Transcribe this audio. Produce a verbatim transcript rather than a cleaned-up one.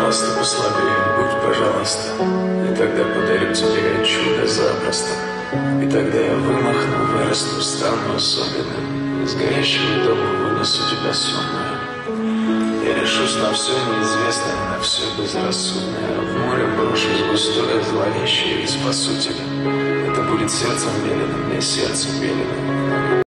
Просто послабее будь, пожалуйста, и тогда подарю тебе чудо запросто. И тогда я вымахну, вырасту, стану особенным, из горящего дома вынесу тебя сонную. Я решусь на все неизвестное, на все безрассудное, в море брошусь густое, зловещее и спасу тебя. Это будет сердцем велено, мне сердцем велено.